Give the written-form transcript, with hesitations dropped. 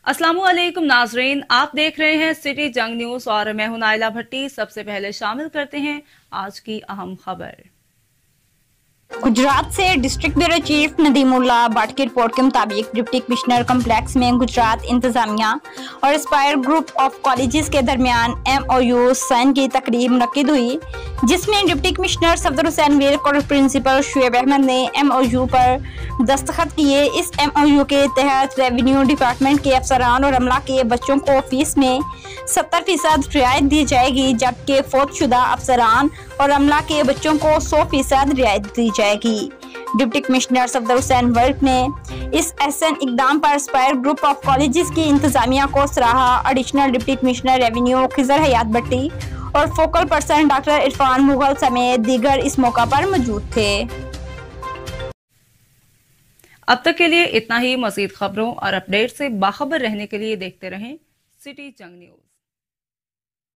अस्सलामुअलैकुम नाजरीन, आप देख रहे हैं सिटी जंग न्यूज और मैं हूं नाइला भट्टी। सबसे पहले शामिल करते हैं आज की अहम खबर। गुजरात से district bureau chief Nadimullah Bhatt की रिपोर्ट के मुताबिक डिप्टी कमिश्नर कम्प्लेक्स में गुजरात इंतजामिया और एस्पायर ग्रुप ऑफ कॉलेजेस के दरमियान MOU साइन की तकरीब मुनक्किद हुई, जिसमें डिप्टी कमिश्नर सफदर हुसैन विर्क और प्रिंसिपल शुएब अहमद ने MOU पर दस्तखत किए। इस MOU के तहत रेवेन्यू डिपार्टमेंट के अफसरान और अमला के बच्चों को फीस में 70% रियायत दी जाएगी, जबकि फौतशुदा अफसरान और अमला के बच्चों को 100% रियायत दी जाएगी। डिप्टी कमिश्नर सफदर हुसैन वर्क ने इस एहसन इकदाम पर एस्पायर ग्रुप ऑफ कॉलेजेस की इंतजामिया को सराहा। Additional deputy commissioner revenue Khizar Hayat Bhatti और focal person doctor Irfan Mughal समेत दीगर इस मौका पर मौजूद थे। अब तक के लिए इतना ही। मजीद खबरों और अपडेट से बाखबर रहने के लिए देखते रहें सिटी जंग न्यूज।